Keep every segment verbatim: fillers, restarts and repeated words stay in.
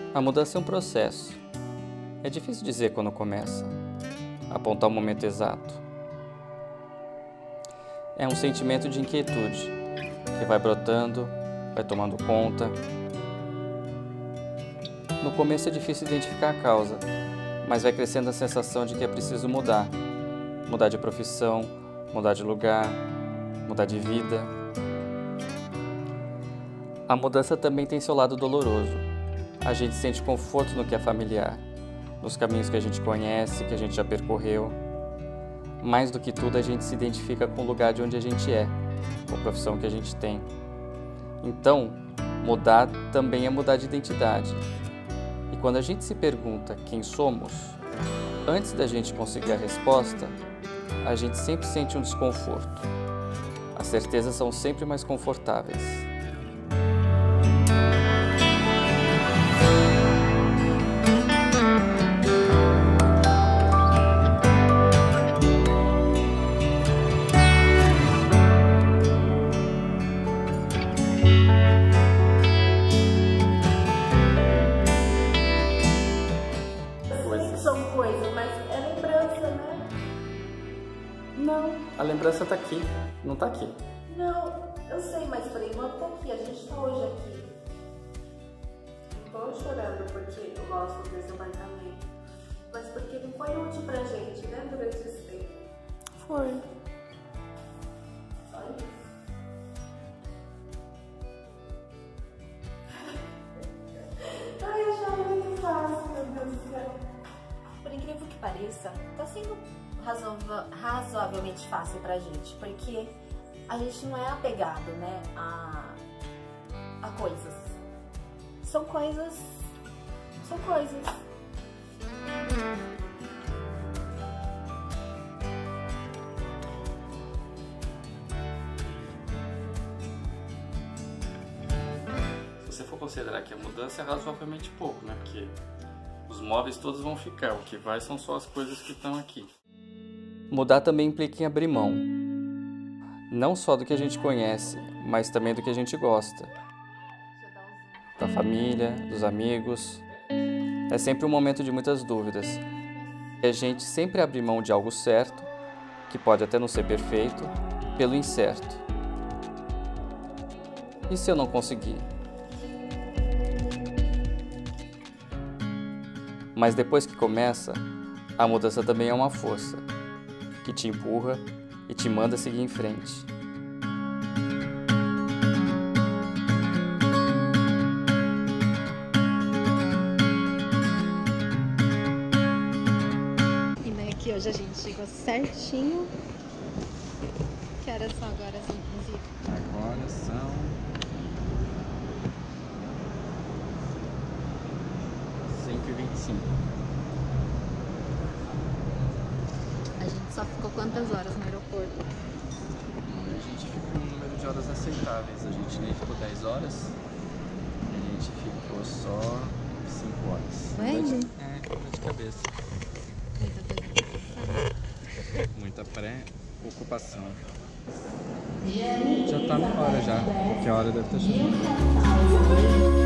A mudança é um processo. É difícil dizer quando começa, apontar o momento exato. É um sentimento de inquietude que vai brotando, vai tomando conta. No começo é difícil identificar a causa, mas vai crescendo a sensação de que é preciso mudar. Mudar de profissão, mudar de lugar, mudar de vida. A mudança também tem seu lado doloroso. A gente sente conforto no que é familiar, nos caminhos que a gente conhece, que a gente já percorreu. Mais do que tudo, a gente se identifica com o lugar de onde a gente é, com a profissão que a gente tem. Então, mudar também é mudar de identidade. E quando a gente se pergunta quem somos, antes da gente conseguir a resposta, a gente sempre sente um desconforto. As certezas são sempre mais confortáveis. Não. A lembrança tá aqui, não tá aqui. Não, eu sei, mas por enquanto tá aqui, a gente tá hoje aqui. Não tô chorando porque eu gosto desse apartamento, mas porque não foi útil pra gente, né, durante esse tempo. Foi. Só isso. Ai, eu choro muito fácil, meu Deus do céu. Por incrível que pareça, tá sendo razoável, razoavelmente fácil pra gente, porque a gente não é apegado, né, a, a coisas. São coisas, são coisas. Se você for considerar que a mudança é razoavelmente pouco, né, porque os móveis todos vão ficar, o que vai são só as coisas que estão aqui. Mudar também implica em abrir mão, não só do que a gente conhece, mas também do que a gente gosta. Da família, dos amigos. É sempre um momento de muitas dúvidas. E a gente sempre abre mão de algo certo, que pode até não ser perfeito, pelo incerto. E se eu não conseguir? Mas depois que começa, a mudança também é uma força, que te empurra e te manda seguir em frente. E né, que hoje a gente chegou certinho. Que horas são agora, inclusive? Agora são cinco e vinte e cinco. A gente só ficou quantas horas no aeroporto? A gente ficou um número de horas aceitáveis. A gente nem ficou dez horas. A gente ficou só cinco horas. Ué? É, dor de cabeça. Muita coisa pra pensar. Muita pré-ocupação. Já tá na hora já. Qualquer hora deve estar chegando.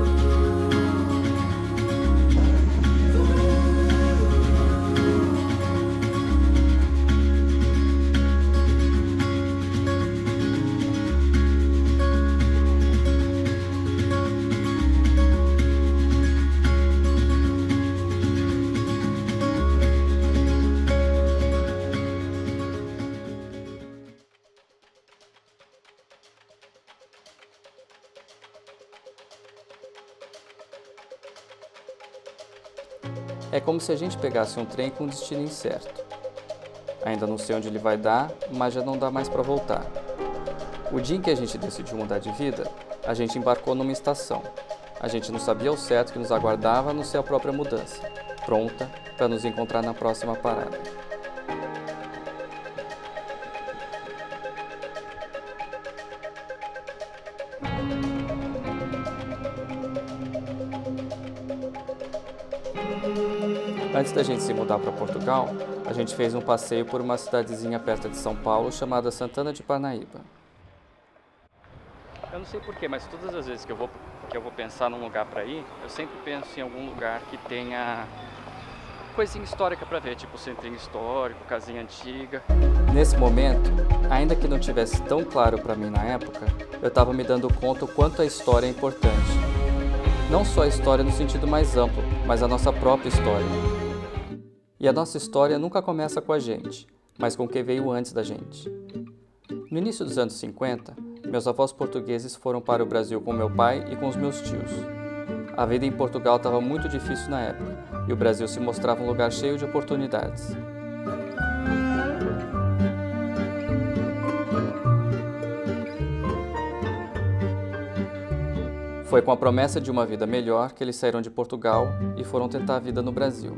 É como se a gente pegasse um trem com um destino incerto. Ainda não sei onde ele vai dar, mas já não dá mais para voltar. O dia em que a gente decidiu mudar de vida, a gente embarcou numa estação. A gente não sabia ao certo o que nos aguardava, a não ser a própria mudança, pronta para nos encontrar na próxima parada. Antes da gente se mudar para Portugal, a gente fez um passeio por uma cidadezinha perto de São Paulo chamada Santana de Parnaíba. Eu não sei porquê, mas todas as vezes que eu vou que eu vou pensar num lugar para ir, eu sempre penso em algum lugar que tenha coisinha histórica para ver, tipo centrinho histórico, casinha antiga. Nesse momento, ainda que não tivesse tão claro para mim na época, eu estava me dando conta o quanto a história é importante. Não só a história no sentido mais amplo, mas a nossa própria história. E a nossa história nunca começa com a gente, mas com o que veio antes da gente. No início dos anos cinquenta, meus avós portugueses foram para o Brasil com meu pai e com os meus tios. A vida em Portugal estava muito difícil na época, e o Brasil se mostrava um lugar cheio de oportunidades. Foi com a promessa de uma vida melhor que eles saíram de Portugal e foram tentar a vida no Brasil.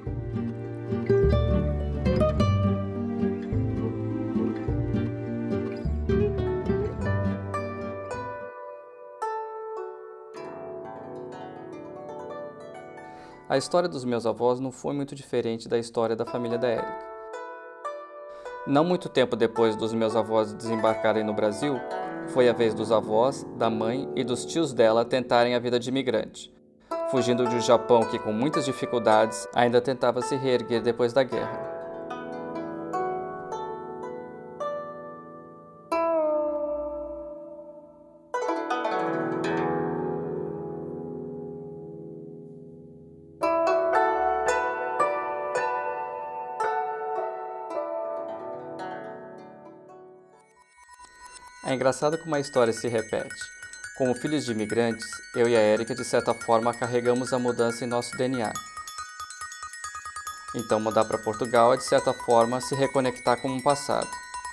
A história dos meus avós não foi muito diferente da história da família da Érica. Não muito tempo depois dos meus avós desembarcarem no Brasil, foi a vez dos avós, da mãe e dos tios dela tentarem a vida de imigrante, fugindo de um Japão que, com muitas dificuldades, ainda tentava se reerguer depois da guerra. É engraçado como a história se repete. Como filhos de imigrantes, eu e a Érica, de certa forma, carregamos a mudança em nosso D N A. Então, mudar para Portugal é, de certa forma, se reconectar com o passado.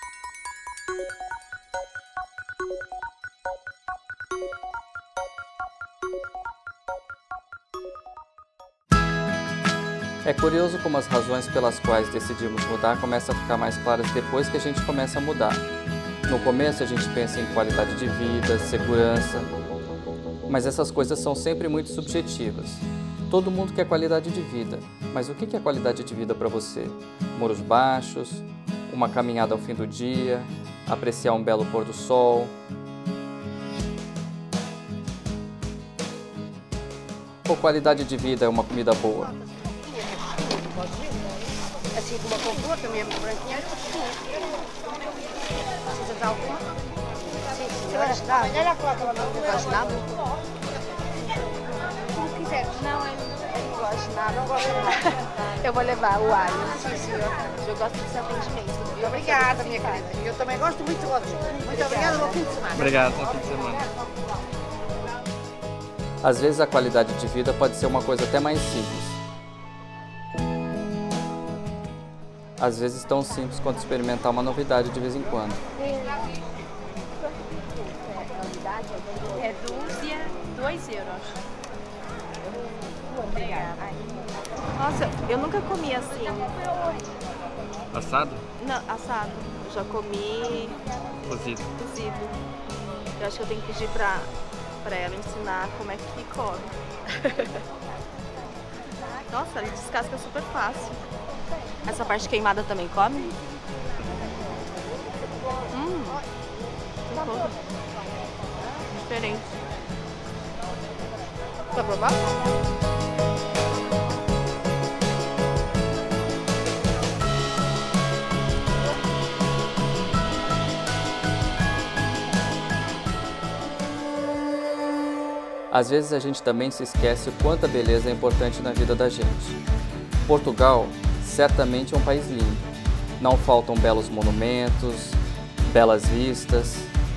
É curioso como as razões pelas quais decidimos mudar começam a ficar mais claras depois que a gente começa a mudar. No começo a gente pensa em qualidade de vida, segurança, mas essas coisas são sempre muito subjetivas. Todo mundo quer qualidade de vida, mas o que é qualidade de vida para você? Muros baixos, uma caminhada ao fim do dia, apreciar um belo pôr do sol. Ou qualidade de vida é uma comida boa? Assim como a conforto, mesmo branquinha. Precisa de alguma? Sim, senhora. Olha lá, não gosto nada. Como quiser. Não, eu não gosto nada. Não gosto nada. Eu vou levar o alho. Sim, senhora. Eu gosto desse atendimento. Muito obrigada, minha querida. Eu também gosto muito de você. Muito obrigada, bom fim de semana. Obrigado, bom fim de semana. Às vezes a qualidade de vida pode ser uma coisa até mais simples. Às vezes tão simples quanto experimentar uma novidade de vez em quando. É dúzia, dois euros. Obrigada. Nossa, eu nunca comi assim. Assado? Não, assado. Eu já comi Cozido. cozido. Eu acho que eu tenho que pedir pra, pra ela ensinar como é que come. Nossa, ele descasca super fácil. Essa parte queimada também come? Hum, tem todo. Diferente. Quer provar? Às vezes a gente também se esquece o quanto a beleza é importante na vida da gente. Portugal certamente é um país lindo. Não faltam belos monumentos, belas vistas.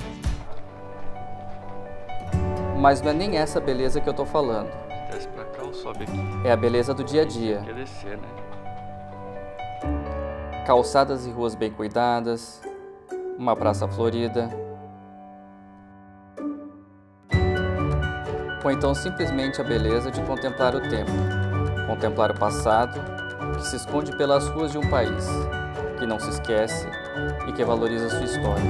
Mas não é nem essa beleza que eu tô falando. Desce pra cá ou sobe aqui? É a beleza do dia a dia. Quer descer, né? Calçadas e ruas bem cuidadas, uma praça florida. Ou então simplesmente a beleza de contemplar o tempo, contemplar o passado, que se esconde pelas ruas de um país, que não se esquece e que valoriza sua história.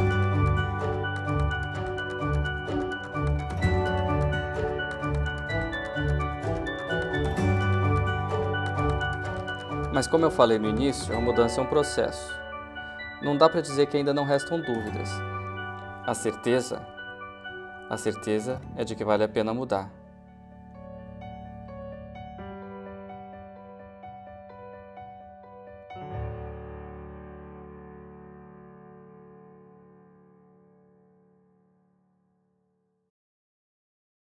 Mas como eu falei no início, a mudança é um processo. Não dá para dizer que ainda não restam dúvidas. A certeza, A certeza é de que vale a pena mudar.